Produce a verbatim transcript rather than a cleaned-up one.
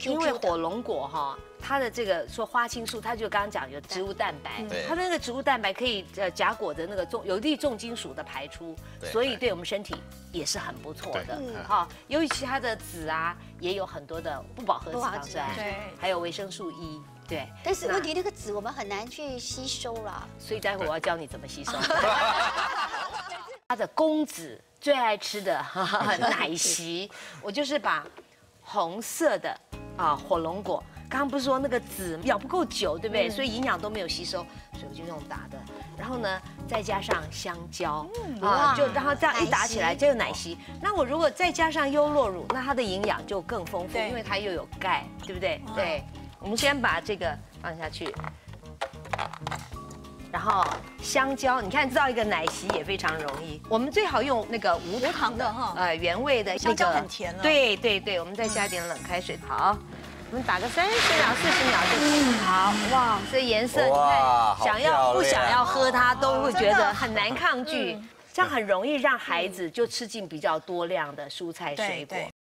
因为火龙果哈，它的这个说花青素，它就刚刚讲有植物蛋白，它的那个植物蛋白可以呃夹裹着那个重有利重金属的排出，所以对我们身体也是很不错的。哈，尤其它的籽啊，也有很多的不饱和脂肪酸，对，还有维生素 E。 对， 但是问题那个籽我们很难去吸收啦， 所以待会我要教你怎么吸收。他的公子最爱吃的奶昔，我就是把红色的啊火龙果，刚刚不是说那个籽咬不够久，对不对？所以营养都没有吸收，所以我就用打的。然后呢，再加上香蕉，啊，就让它这样一打起来就有奶昔。那我如果再加上优酪乳，那它的营养就更丰富，因为它又有钙，对不对？对。 我们先把这个放下去，然后香蕉，你看造一个奶昔也非常容易。我们最好用那个无糖的哈，呃，原味的。 香蕉很甜了。 对对对，我们再加点冷开水。好，我们打个三十秒、四十秒就好。哇，这颜色你看，想要不想要喝它都会觉得很难抗拒。这样很容易让孩子就吃进比较多量的蔬菜水果。